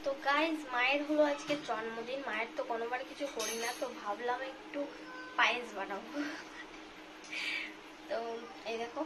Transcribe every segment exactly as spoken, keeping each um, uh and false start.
তো গাইজ মায়ের হলো আজকে জন্মদিন। মায়ের তো কোনোবার কিছু করি না, তো ভাবলাম একটু পায়েস বানাবো। তো এই দেখো।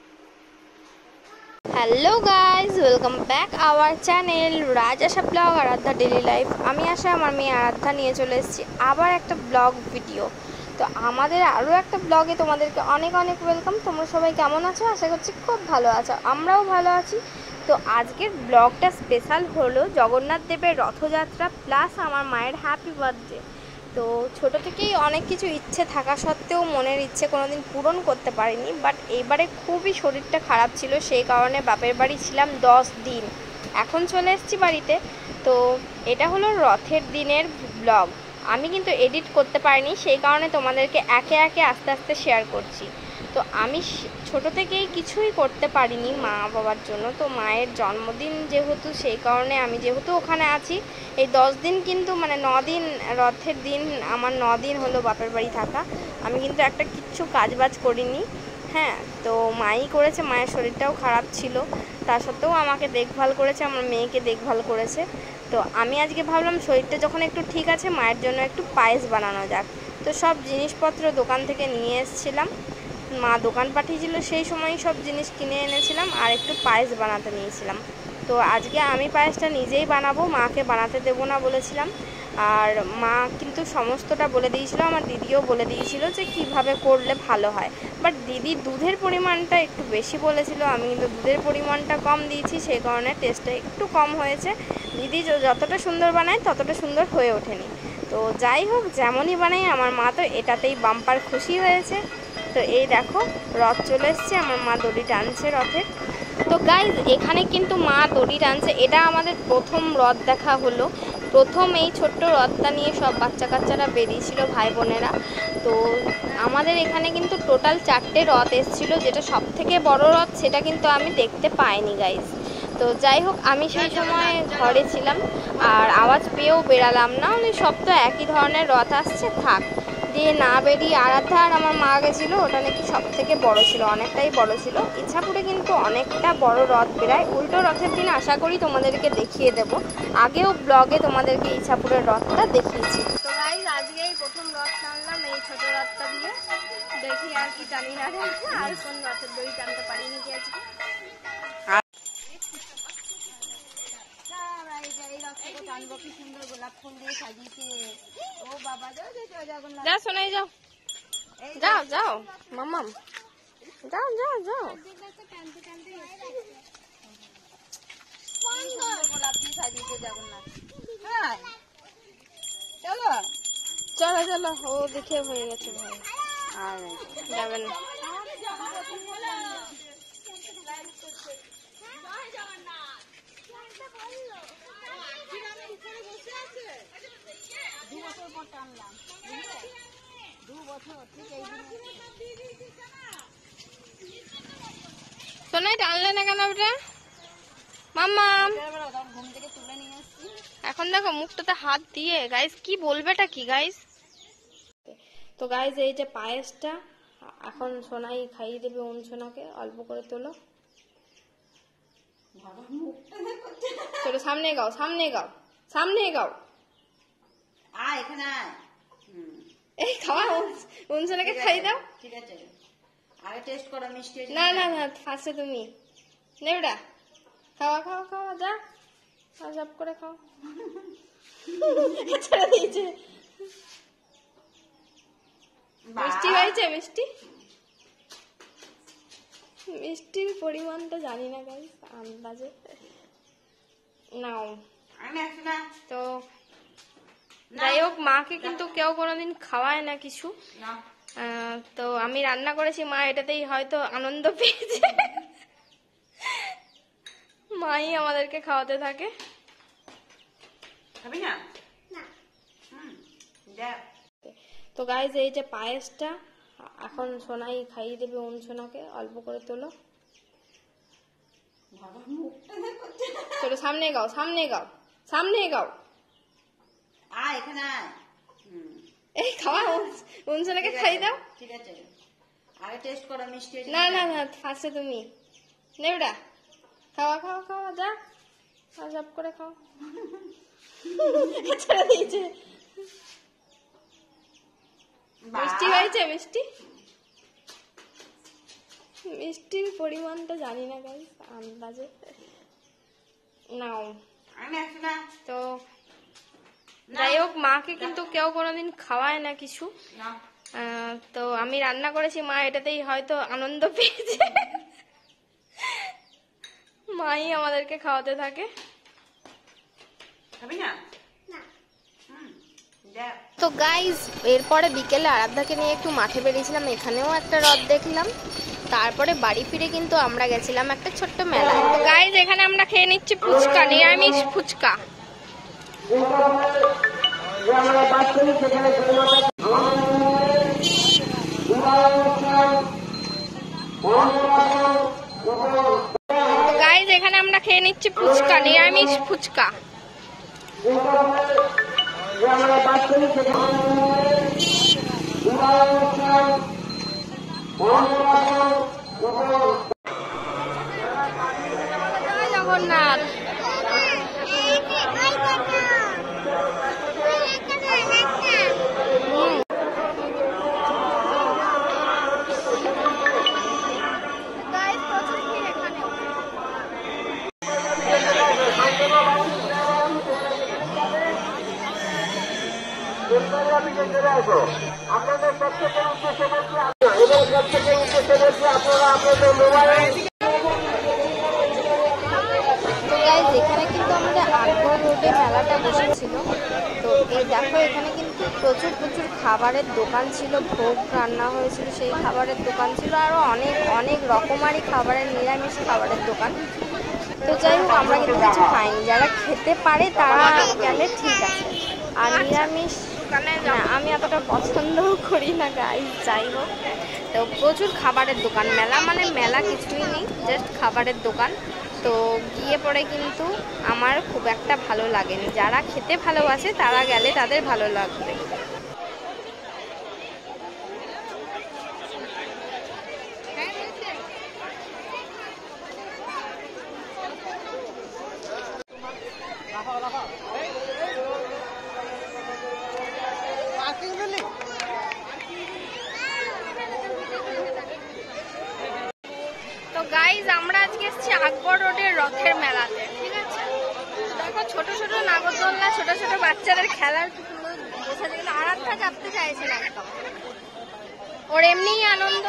Hello guys, welcome back our channel Raj Asha blog Aaradhya daily life. আমি আশা আমার মেয়ে আরাধ্যা নিয়ে চলে এসেছি আবার একটা ব্লগ ভিডিও। তো আমাদের আরও একটা ব্লগে তোমাদেরকে অনেক অনেক ওয়েলকাম। তোমরা সবাই কেমন আছো? আশা করছি খুব ভালো আছো, আমরাও ভালো আছি। তো আজকের ব্লগটা স্পেশাল হলো জগন্নাথ দেবের রথযাত্রা প্লাস আমার মায়ের হ্যাপি বার্থডে। তো ছোটো থেকেই অনেক কিছু ইচ্ছে থাকা সত্ত্বেও মনের ইচ্ছে কোনো দিন পূরণ করতে পারিনি, বাট এইবারে খুবই শরীরটা খারাপ ছিল, সেই কারণে বাপের বাড়ি ছিলাম দশ দিন। এখন চলে এসেছি বাড়িতে। তো এটা হলো রথের দিনের ব্লগ। আমি কিন্তু এডিট করতে পারিনি, সেই কারণে তোমাদেরকে একে একে আস্তে আস্তে শেয়ার করছি। তো আমি ছোট থেকেই কিছুই করতে পারিনি মা বাবার জন্য। তো মায়ের জন্মদিন যেহেতু, সেই কারণে আমি যেহেতু ওখানে আছি এই দশ দিন, কিন্তু মানে ন দিন রথের দিন আমার ন দিন হলো বাপের বাড়ি থাকা। আমি কিন্তু একটা কিচ্ছু কাজবাজ করিনি। হ্যাঁ, তো মাই করেছে, মায়ের শরীরটাও খারাপ ছিল, তা সত্ত্বেও আমাকে দেখভাল করেছে, আমার মেয়েকে দেখভাল করেছে। তো আমি আজকে ভাবলাম শরীরটা যখন একটু ঠিক আছে, মায়ের জন্য একটু পায়েস বানানো যাক। তো সব জিনিসপত্র দোকান থেকে নিয়ে এসেছিলাম, মা দোকান পাঠিয়েছিল, সেই সময় সব জিনিস কিনে এনেছিলাম আর একটু পায়েস বানাতে নিয়েছিলাম। তো আজকে আমি পায়েসটা নিজেই বানাবো, মাকে বানাতে দেবো না বলেছিলাম। আর মা কিন্তু সমস্তটা বলে দিয়েছিল, আমার দিদিও বলে দিয়েছিল যে কিভাবে করলে ভালো হয়। বাট দিদি দুধের পরিমাণটা একটু বেশি বলেছিল, আমি কিন্তু দুধের পরিমাণটা কম দিয়েছি, সেই কারণে টেস্টটা একটু কম হয়েছে। দিদি যতটা সুন্দর বানায় ততটা সুন্দর হয়ে ওঠেনি। তো যাই হোক, যেমনই বানাই আমার মা তো এটাতেই বাম্পার খুশি হয়েছে। তো এই দেখো রথ চলে এসছে, আমার মা দড়ি টানছে রথের। তো গাইজ এখানে কিন্তু মা দড়ি টানছে, এটা আমাদের প্রথম রথ দেখা হলো। প্রথম এই ছোট্ট রথটা নিয়ে সব বাচ্চা কাচ্চারা বেরিয়েছিল, ভাই বোনেরা। তো আমাদের এখানে কিন্তু টোটাল চারটে রথ এসেছিলো, যেটা সব থেকে বড় রথ সেটা কিন্তু আমি দেখতে পাইনি গাইজ। তো যাই হোক, আমি সেই সময় ঘরে ছিলাম আর আওয়াজ পেয়েও বেরালাম না, মানে সব তো একই ধরনের রথ আসছে, থাক দিয়ে না বেরিয়ে আরাধ্যা আর আমার মা গেছিলো, ওটা নাকি সব থেকে বড় ছিল, অনেকটাই বড় ছিল। ইছাপুরে কিন্তু অনেকটা বড় রথ বেরায়, উল্টো রথের দিন আশা করি তোমাদেরকে দেখিয়ে দেব। আগেও ব্লগে তোমাদেরকে ইছাপুরের রথটা দেখিয়েছি। তো গাইস আজকে এই প্রথম রথ টানলাম এই ছোট রথটা দিয়ে, দেখি আর কি টানি না আর কোন রথের দড়ি টানতে পারিনি কি আজকে। কি সুন্দর গোলাপ ফুল দিয়ে সাজিয়েছে। ও বাবা, যাও শোনাই, যাও যাও যাও মাম্মাম, যাও যাও যাও। গোলাপ দিয়ে সাজিয়েছে জগন্নাথ। চলো চলো চলো, ও দেখে হয়ে গেছে ভাই, আর যাবেন না। শোনাই টানলে না কেন ওটা মাম্মা? ঘুম থেকে তুলে নিয়ে আসছি, এখন দেখো মুখটাতে হাত দিয়ে। গাইস কি বলবেটা কি গাইস? তো গাইস এই যে পায়েসটা এখন সোনাই খাইয়ে দেবে সোনাকে, অল্প করে তোলো, চলো সামনে গাও, সামনে গাও, সামনে গাও, আয় এখানে আয়। এই খাওয়া সোনাকে খাই দাও, ঠিক আছে? আগে টেস্ট করো মিষ্টি। না না না, ফার্স্টে তুমি নেবড়া খাওয়া খাওয়া খাওয়া, যা সব করে খাও। ছেড়ে দিয়েছে। মিষ্টি হয়েছে? মিষ্টি মিষ্টির পরিমাণটা জানি না গাইস, আন্দাজে নাও। তো যাই হোক, মাকে কিন্তু কেউ কোনোদিন খাওয়ায় না কিছু। তো আমি রান্না করেছি, মা এটাতেই হয়তো আনন্দ পেয়েছে, মাই আমাদেরকে খাওয়াতে থাকে। তো গাইজ এই যে পায়েসটা এখন সোনাই খাইয়ে দেবে সোনাকে, অল্প করে তোলো, চলো সামনে গাও, সামনে গাও, সামনে গাও, আয় এখানে আয়। এই খাওয়া সোনাকে খাই দাও, ঠিক আছে? আগে টেস্ট করো মিষ্টি। না না না, ফার্স্টে তুমি নেবড়া খাওয়া খাওয়া খাওয়া, যা সব করে খাও। ছেড়ে দিয়েছে। মিষ্টি হয়েছে? মিষ্টি মিষ্টির পরিমাণটা জানি না গাইস, আন্দাজে নাও। তো যাই হোক, মাকে কিন্তু কেউ কোনোদিন খাওয়ায় না কিছু। তো আমি রান্না করেছি, মা এটাতেই হয়তো আনন্দ পেয়েছে, মাই আমাদেরকে খাওয়াতে থাকে। তো গাইজ এরপরে বিকেলে আরাধ্যাকে নিয়ে একটু মাঠে বেরিয়েছিলাম, এখানেও একটা হ্রদ দেখলাম। তারপরে বাড়ি ফিরে কিন্তু আমরা গেছিলাম একটা ছোট্ট মেলায়। তো গাইজ এখানে আমরা খেয়ে নিচ্ছি ফুচকা, নিরামিষ ফুচকা। গাইজ এখানে আমরা খেয়ে নিচ্ছি ফুচকা, নিরামিষ ফুচকা। জগন্নাথ আপনাদের প্রত্যেকের উদ্দেশ্যে বলছি, এবং প্রত্যেকের উদ্দেশ্যে বলছি আপনারা আপনাদের মোবাইল। এখানে কিন্তু আমাদের আকবর রোডে মেলাটা বসেছিল। তো এই দেখো এখানে কিন্তু প্রচুর প্রচুর খাবারের দোকান ছিল, ভোগ রান্না হয়েছিল সেই খাবারের দোকান ছিল, আরও অনেক অনেক রকমারি খাবারের, নিরামিষ খাবারের দোকান। তো যাই হোক আমরা কিন্তু কিছু খাইনি, যারা খেতে পারে তারা গেলে ঠিক আছে, আর নিরামিষ আমি অতটা পছন্দও করি না গাইস। যাই হোক, তো প্রচুর খাবারের দোকান, মেলা মানে মেলা কিছুই নেই, জাস্ট খাবারের দোকান। তো গিয়ে পরে কিন্তু আমার খুব একটা ভালো লাগেনি, যারা খেতে ভালোবাসে তারা গেলে তাদের ভালো লাগবে। তো গাইজ আমরা আজকে এসেছি আকবর রোডের রথের মেলাতে, ঠিক আছে। দেখো ছোট ছোট নাগরদোলনা, ছোট ছোট বাচ্চাদের খেলার বসে, যেগুলো আরাধ্যা চাপতে চাইছে না, একদম ওর এমনিই আনন্দ।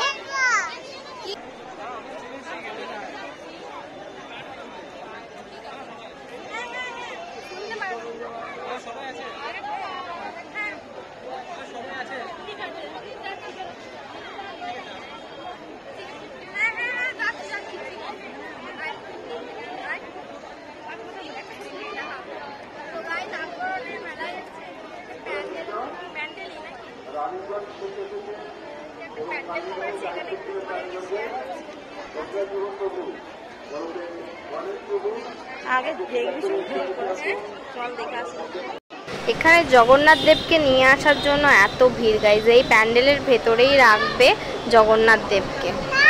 এখানে জগন্নাথ দেবকে নিয়ে আসার জন্য এত ভিড় গাইজ, এই প্যান্ডেলের ভেতরেই রাখবে জগন্নাথ দেবকে।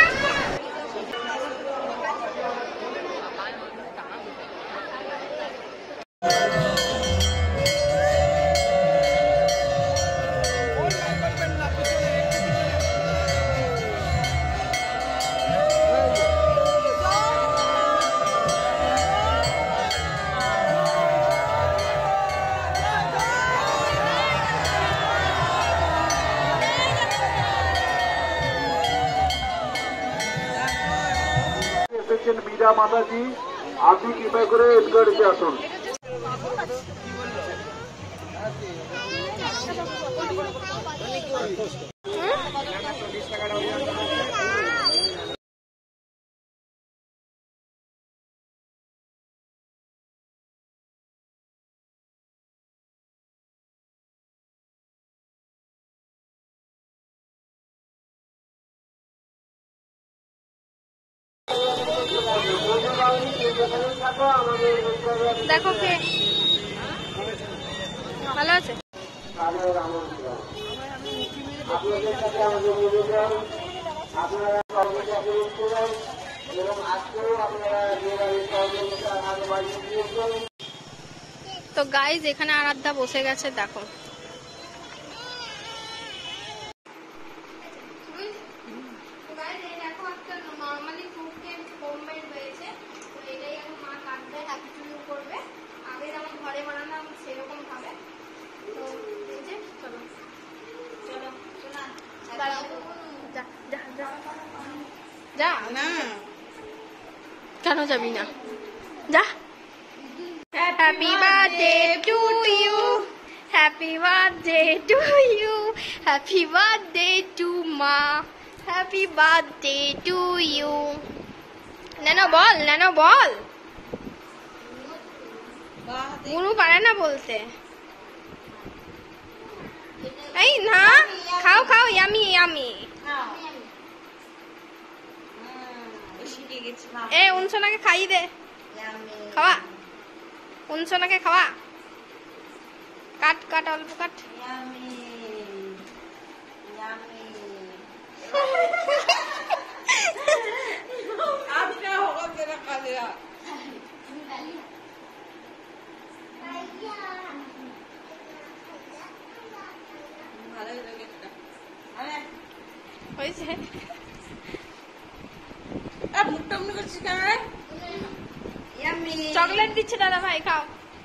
मीरा माता जी आप भी कृपा करे एडगढ़ के आसन। দেখো কে ভালো আছে। তো গাইজ এখানে আরাধ্যা বসে গেছে, দেখো। যা না, কেন যাবি না? যা। Happy birthday to you, happy birthday to you, happy birthday to মা, হ্যাপি বার্থডে টু ইউ। নেনো বল, নেনো বল। গুরু পারে না বলতে। এই না, খাও খাও, ইয়ামি ইয়ামি। এ উনসোনাকে খাইয়ে দে, খাওয়া। উনসোনাকে খাওয়া, কাট কাট, অল্প কাট। হয়েছে? চকলেট দিচ্ছে দাদা ভাই, খাও।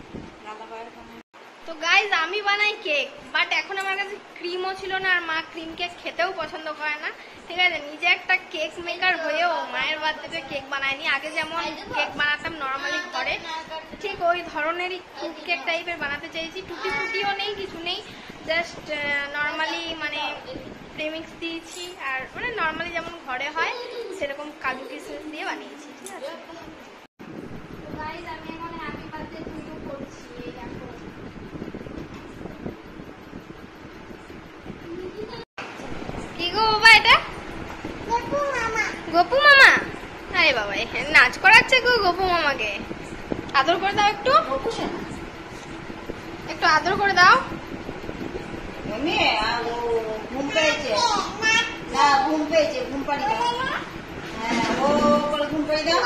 তো গাইজ আমি বানাই কেক, বাট এখন আমার কাছে ক্রিমও ছিল না, আর মা ক্রিম কেক খেতেও পছন্দ করে না। ঠিক আছে, নিজে একটা কেক মেকার হয়েও মায়ের বার্থডেতে কেক বানায়নি। আগে যেমন কেক বানাতাম নর্মালি ঘরে, ঠিক ওই ধরনেরই কেক টাইপের বানাতে চাইছি। টুটি ফুটিও নেই, কিছু নেই, জাস্ট নর্মালি মানে প্রেমিক্স দিয়েছি, আর মানে নর্মালি যেমন ঘরে হয় সেরকম কাজু কিশমিশ দিয়ে বানিয়েছি। ঠিক আছে, গাইজ আমি এখন হ্যাপি বার্থডে টু ইউ করছি, এই দেখো। কি গো বাবা, এটা গপু মামা। গপু মামা, আরে বাবা নাচ করাচ্ছে গো গপু মামাকে। আদর করে দাও একটু, একটু আদর করে দাও। ঘুম পেয়েছে না, ঘুম পেয়েছে, ঘুম পাড়ি দাও। হ্যাঁ, ও করে ঘুম পাড়ি দাও।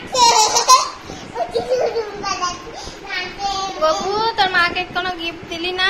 গপু, তোর মাকে কোনো গিফট দিলি না?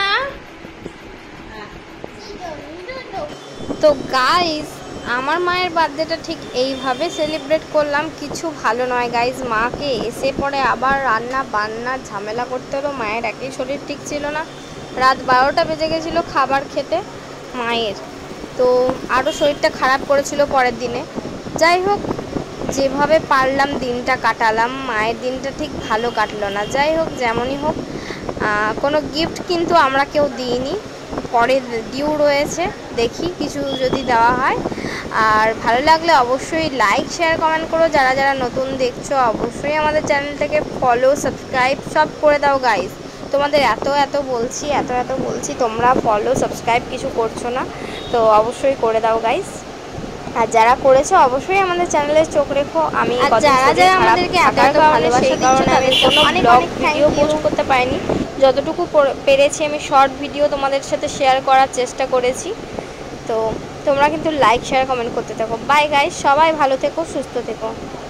তো গাইজ আমার মায়ের বার্থডেটা ঠিক এইভাবে সেলিব্রেট করলাম, কিছু ভালো নয় গাইজ। মাকে এসে পরে আবার রান্না বান্নার ঝামেলা করতে হলো, মায়ের একই শরীর ঠিক ছিল না। রাত বারোটা বেজে গেছিলো খাবার খেতে মায়ের, তো আরও শরীরটা খারাপ করেছিল পরের দিনে। যাই হোক, যেভাবে পারলাম দিনটা কাটালাম, মায়ের দিনটা ঠিক ভালো কাটলো না। যাই হোক, যেমনই হোক, কোনো গিফট কিন্তু আমরা কেউ দিইনি, পরে ডিউ রয়েছে, দেখি কিছু যদি দেওয়া হয়। আর ভালো লাগলে অবশ্যই লাইক শেয়ার কমেন্ট করো। যারা যারা নতুন দেখছো অবশ্যই আমাদের চ্যানেলটাকে ফলো সাবস্ক্রাইব সব করে দাও গাইজ। তোমাদের এত এত বলছি, এত এত বলছি, তোমরা ফলো সাবস্ক্রাইব কিছু করছো না, তো অবশ্যই করে দাও গাইজ। আর যারা করেছো অবশ্যই আমাদের চ্যানেলে চোখ রেখো। আমি যারা যারা আমাদেরকে এত এত ভালোবাসা দিচ্ছ তাদের কোনো ব্লগ ভিডিও পোস্ট করতে পারিনি, যতটুকু পেরেছি আমি শর্ট ভিডিও তোমাদের সাথে শেয়ার করার চেষ্টা করেছি। তো তোমরা কিন্তু লাইক শেয়ার কমেন্ট করতে থাকো। বাই গাইস, সবাই ভালো থেকো, সুস্থ থেকো।